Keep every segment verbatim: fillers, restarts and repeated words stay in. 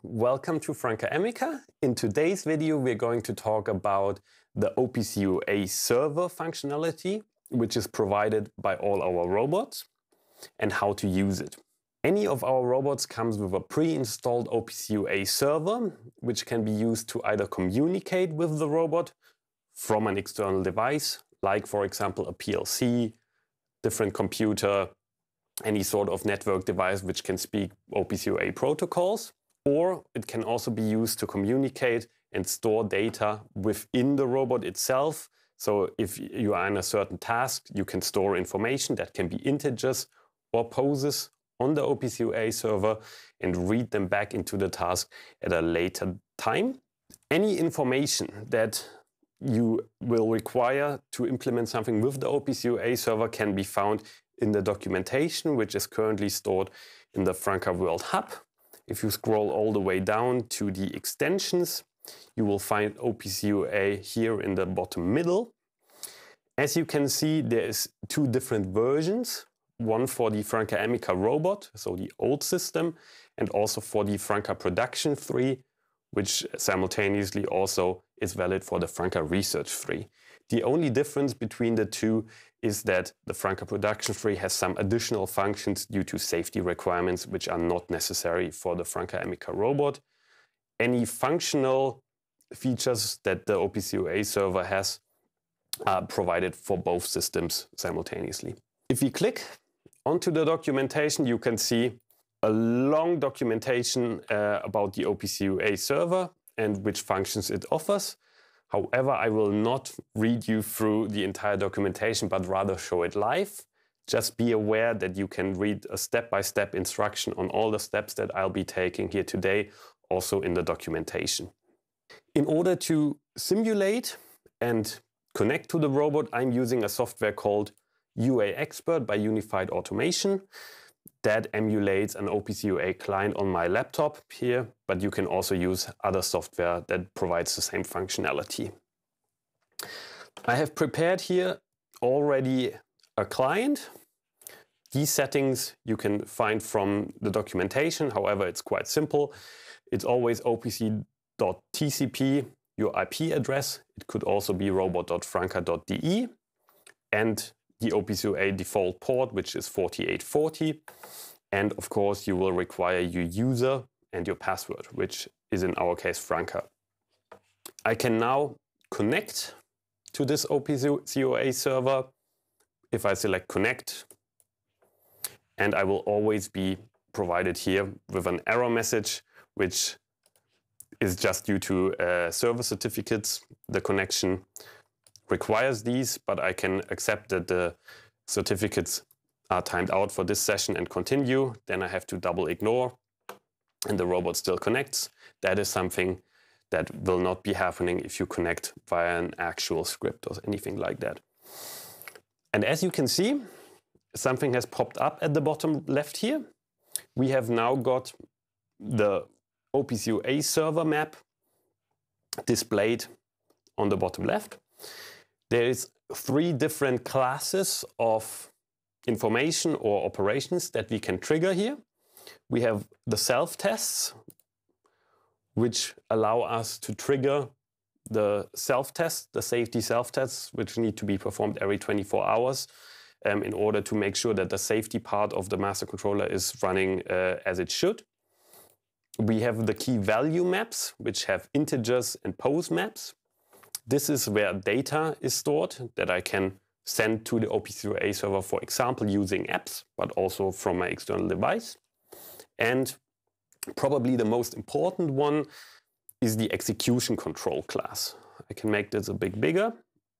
welcome to Franka Amica. In today's video we're going to talk about the O P C U A server functionality, which is provided by all our robots, and how to use it. Any of our robots comes with a pre-installed O P C U A server, which can be used to either communicate with the robot from an external device, like for example a P L C, different computer, any sort of network device which can speak O P C U A protocols, or it can also be used to communicate and store data within the robot itself. So if you are in a certain task, you can store information that can be integers or poses on the O P C U A server and read them back into the task at a later time. Any information that you will require to implement something with the O P C U A server can be found in the documentation, which is currently stored in the Franka World Hub. If you scroll all the way down to the extensions, you will find O P C U A here in the bottom middle. As you can see, there is two different versions, one for the Franka Amica robot, so the old system, and also for the Franka Production three, which simultaneously also is valid for the Franka Research three. The only difference between the two is that the Franka Production three has some additional functions due to safety requirements which are not necessary for the Franka Amica robot. Any functional features that the O P C U A server has are provided for both systems simultaneously. If you click onto the documentation, you can see a long documentation uh, about the O P C U A server and which functions it offers. However, I will not read you through the entire documentation, but rather show it live. Just be aware that you can read a step-by-step instruction on all the steps that I'll be taking here today, also in the documentation. In order to simulate and connect to the robot, I'm using a software called U A Expert by Unified Automation. That emulates an O P C U A client on my laptop here, but you can also use other software that provides the same functionality. I have prepared here already a client. These settings you can find from the documentation. However, it's quite simple. It's always O P C dot T C P, your I P address. It could also be robot dot franka dot D E, and the O P C U A default port, which is forty-eight forty. And of course, you will require your user and your password, which is in our case Franka. I can now connect to this O P C U A server if I select connect, and I will always be provided here with an error message, which is just due to uh, server certificates. The connection requires these, but I can accept that the certificates are timed out for this session and continue. Then I have to double ignore, and the robot still connects. That is something that will not be happening if you connect via an actual script or anything like that. And as you can see, something has popped up at the bottom left here. We have now got the O P C U A server map displayed on the bottom left. There is three different classes of information or operations that we can trigger here. We have the self-tests, which allow us to trigger the self-test, the safety self-tests, which need to be performed every twenty-four hours um, in order to make sure that the safety part of the master controller is running uh, as it should. We have the key value maps, which have integers and pose maps. This is where data is stored that I can send to the O P C U A server, for example, using apps, but also from my external device. And probably the most important one is the execution control class. I can make this a bit bigger.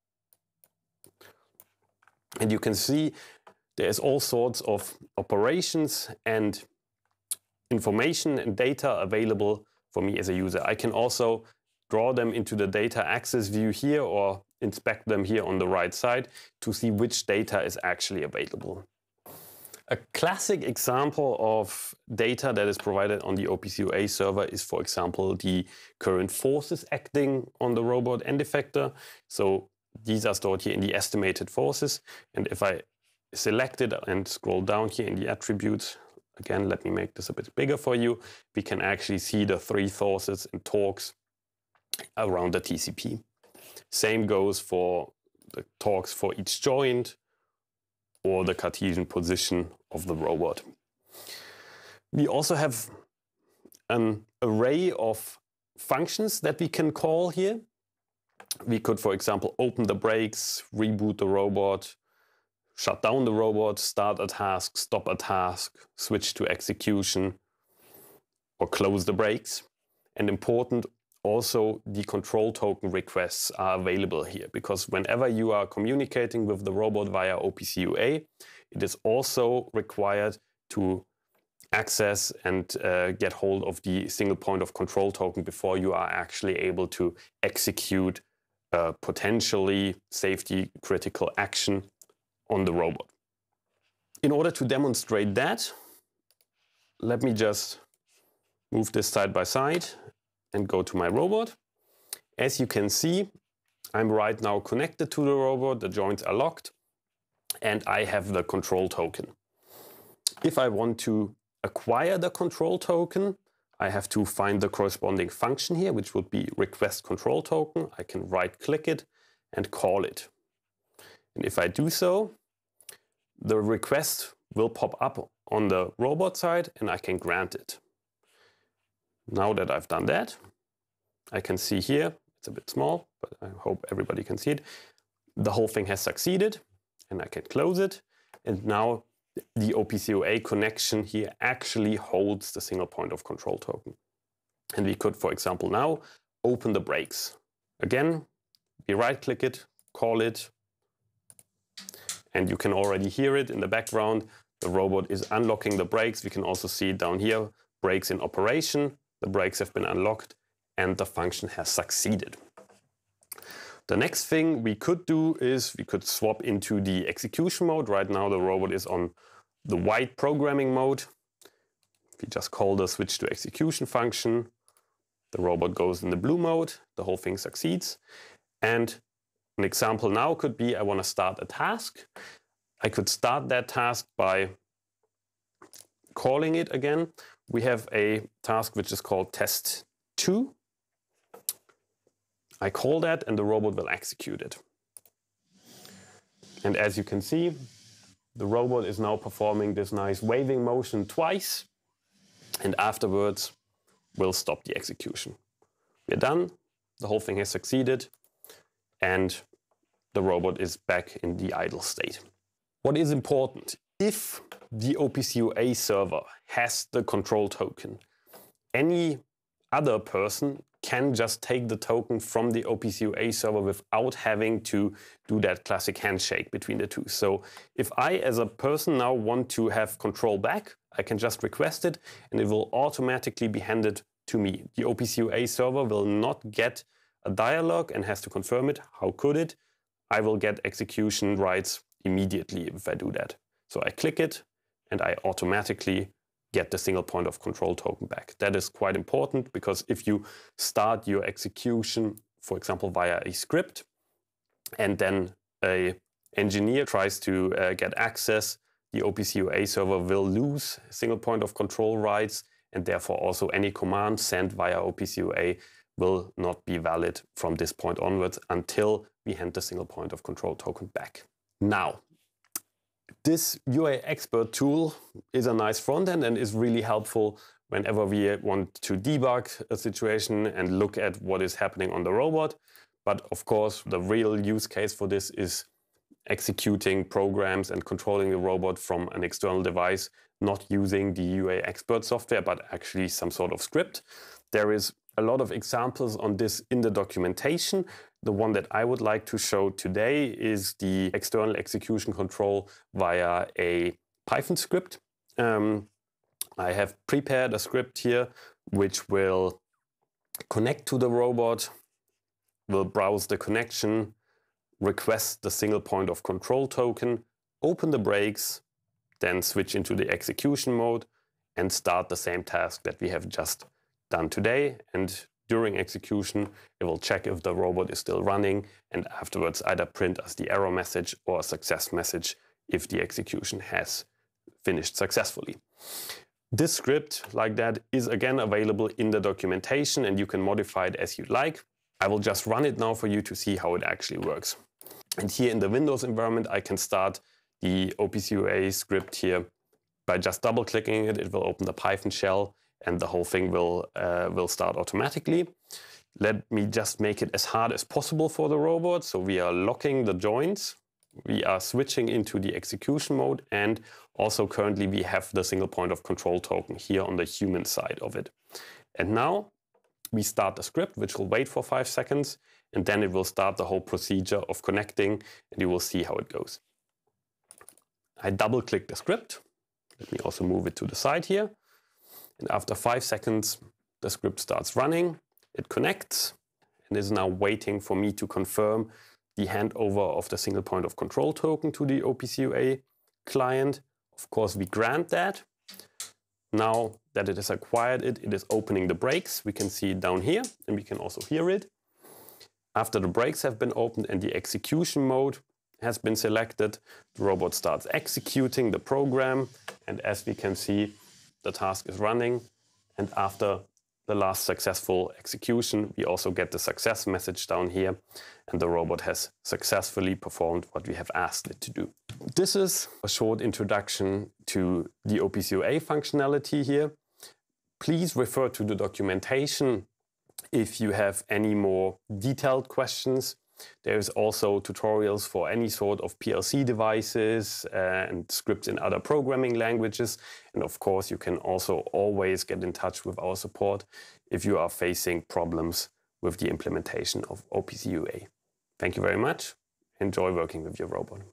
And you can see there's all sorts of operations and information and data available for me as a user. I can also draw them into the data access view here or inspect them here on the right side to see which data is actually available. A classic example of data that is provided on the O P C U A server is, for example, the current forces acting on the robot end effector. So these are stored here in the estimated forces. And if I select it and scroll down here in the attributes, again, let me make this a bit bigger for you, we can actually see the three forces and torques around the T C P. Same goes for the torques for each joint or the Cartesian position of the robot. We also have an array of functions that we can call here. We could, for example, open the brakes, reboot the robot, shut down the robot, start a task, stop a task, switch to execution, or close the brakes. And important, also the control token requests are available here, because whenever you are communicating with the robot via O P C U A, it is also required to access and uh, get hold of the single point of control token before you are actually able to execute a potentially safety critical action on the robot. In order to demonstrate that, let me just move this side by side and go to my robot. As you can see, I'm right now connected to the robot, the joints are locked, and I have the control token. If I want to acquire the control token, I have to find the corresponding function here, which would be request control token. I can right click it and call it. And if I do so, the request will pop up on the robot side and I can grant it. Now that I've done that, I can see here, it's a bit small, but I hope everybody can see it. The whole thing has succeeded and I can close it. And now the O P C U A connection here actually holds the single point of control token. And we could, for example, now open the brakes. Again, we right click it, call it, and you can already hear it in the background. The robot is unlocking the brakes. We can also see it down here, brakes in operation. The brakes have been unlocked and the function has succeeded. The next thing we could do is we could swap into the execution mode. Right now the robot is on the white programming mode. If you just call the switch to execution function, the robot goes in the blue mode, the whole thing succeeds. And an example now could be I want to start a task. I could start that task by calling it again. We have a task which is called test two. I call that and the robot will execute it. And as you can see, the robot is now performing this nice waving motion twice and afterwards will stop the execution. We're done, the whole thing has succeeded and the robot is back in the idle state. What is important, if the O P C U A server has the control token, any other person can just take the token from the O P C U A server without having to do that classic handshake between the two. So if I as a person now want to have control back, I can just request it and it will automatically be handed to me. The O P C U A server will not get a dialog and has to confirm it. How could it? I will get execution rights immediately if I do that. So I click it and I automatically get the single point of control token back. That is quite important because if you start your execution, for example, via a script, and then a engineer tries to uh, get access, the O P C U A server will lose single point of control rights, and therefore also any command sent via O P C U A will not be valid from this point onwards until we hand the single point of control token back. Now, this U A expert tool is a nice front end and is really helpful whenever we want to debug a situation and look at what is happening on the robot. But of course, the real use case for this is executing programs and controlling the robot from an external device, not using the U A expert software, but actually some sort of script. There is a lot of examples on this in the documentation. The one that I would like to show today is the external execution control via a Python script. Um, I have prepared a script here which will connect to the robot, will browse the connection, request the single point of control token, open the brakes, then switch into the execution mode and start the same task that we have just done today. And during execution, it will check if the robot is still running and afterwards either print us the error message or a success message if the execution has finished successfully. This script, like that, is again available in the documentation and you can modify it as you like. I will just run it now for you to see how it actually works. And here in the Windows environment, I can start the O P C U A script here by just double clicking it. It will open the Python shell and the whole thing will, uh, will start automatically. Let me just make it as hard as possible for the robot. So we are locking the joints. We are switching into the execution mode, and also currently we have the single point of control token here on the human side of it. And now we start the script, which will wait for five seconds, and then it will start the whole procedure of connecting, and you will see how it goes. I double click the script. Let me also move it to the side here. And after five seconds, the script starts running. It connects and is now waiting for me to confirm the handover of the single point of control token to the O P C U A client. Of course, we grant that. Now that it has acquired it, it is opening the brakes. We can see it down here and we can also hear it. After the brakes have been opened and the execution mode has been selected, the robot starts executing the program. And as we can see, the task is running. And after the last successful execution, we also get the success message down here, and the robot has successfully performed what we have asked it to do. This is a short introduction to the O P C U A functionality here. Please refer to the documentation if you have any more detailed questions. There's also tutorials for any sort of P L C devices uh, and scripts in other programming languages. And of course, you can also always get in touch with our support if you are facing problems with the implementation of O P C U A. Thank you very much. Enjoy working with your robot.